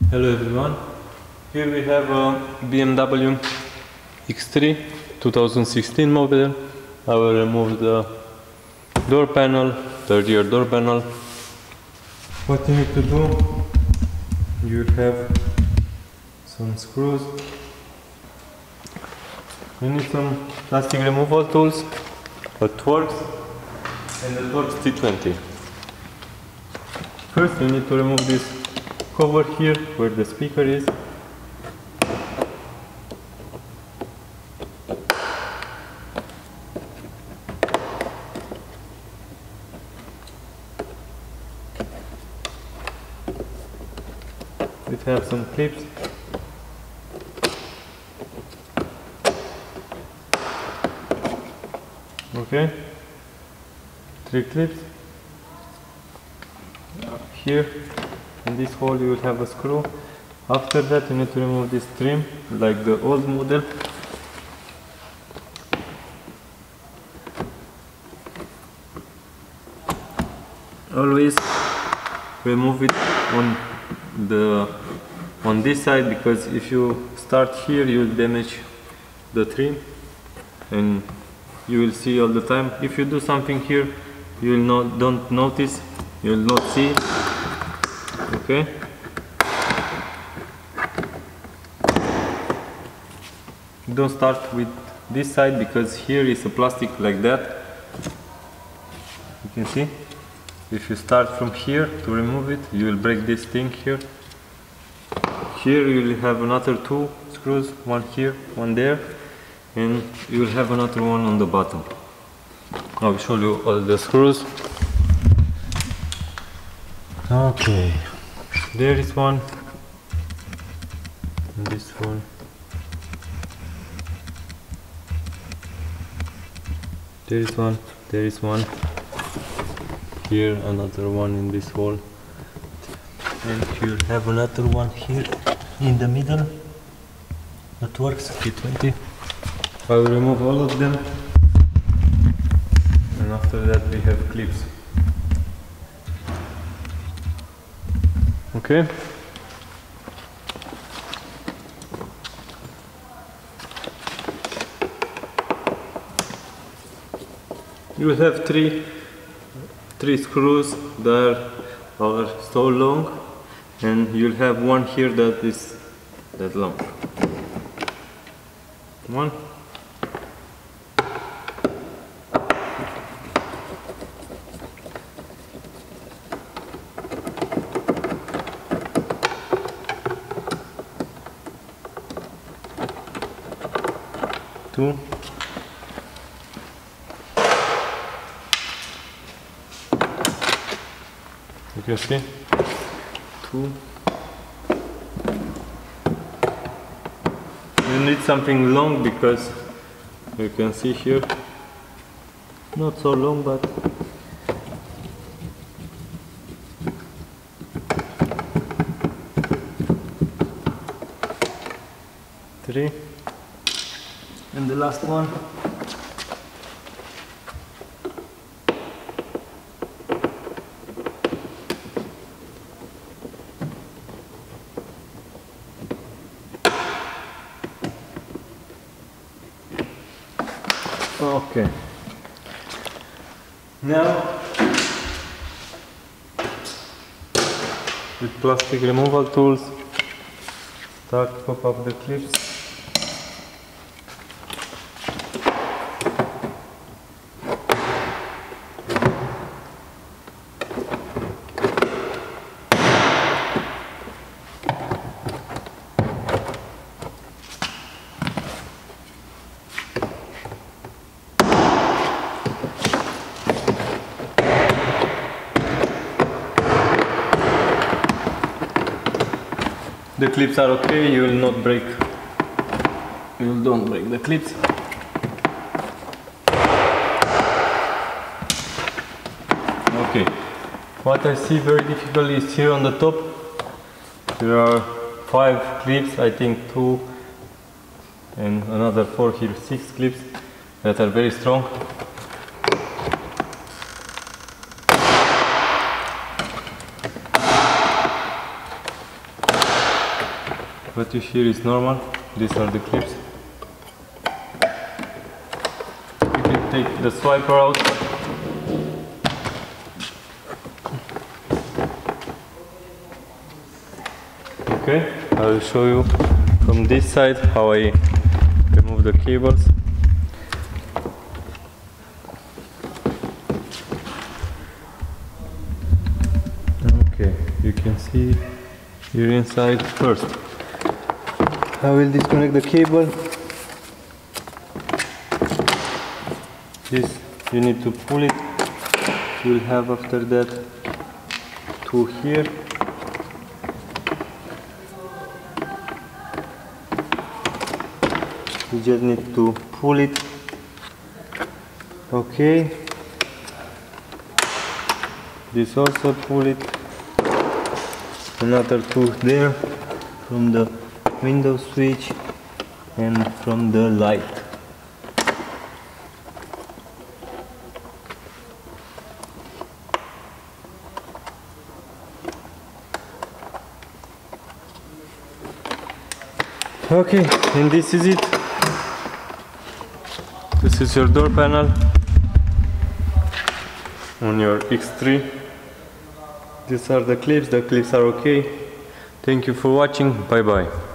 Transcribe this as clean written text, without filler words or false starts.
Hello everyone, here we have a BMW X3 2016 model. I will remove the door panel, the rear door panel. What you need to do, you have some screws, you need some plastic removal tools, a Torx and a Torx T20. First you need to remove this cover here where the speaker is. We have some clips. Okay, 3 clips. Here in this hole you will have a screw. After that you need to remove this trim like the old model. Always remove it on this side, because if you start here you will damage the trim and you will see all the time. If you do something here you will don't notice, you will not see. Okay, don't start with this side because here is a plastic like that. You can see, if you start from here to remove it you will break this thing here. Here you will have another 2 screws, one here, one there, and you will have another one on the bottom. I will show you all the screws. Okay, there is one, and this one, there is one, here another one in this hole, and you have another one here in the middle that works, T20. I will remove all of them, and after that we have clips. Okay. You will have three screws that are so long, and you'll have one here that is that long. One. Two. You can see 2. You need something long because you can see here, not so long, but three. And the last one. Okay. Now, with plastic removal tools, start to pop up the clips. The clips are okay, you will don't break the clips. Okay, what I see very difficult is here on the top. There are 5 clips, I think 2 and another 4 here, 6 clips that are very strong. what you hear is normal. These are the clips. You can take the swiper out. Okay, I will show you from this side how I remove the cables. Okay, you can see here inside first. I will disconnect the cable. This you need to pull it. You will have after that two here. You just need to pull it. Okay. This also pull it. Another two there from the window switch and from the light. Okay, and this is it. This is your door panel on your X3. These are the clips are okay. Thank you for watching, bye bye.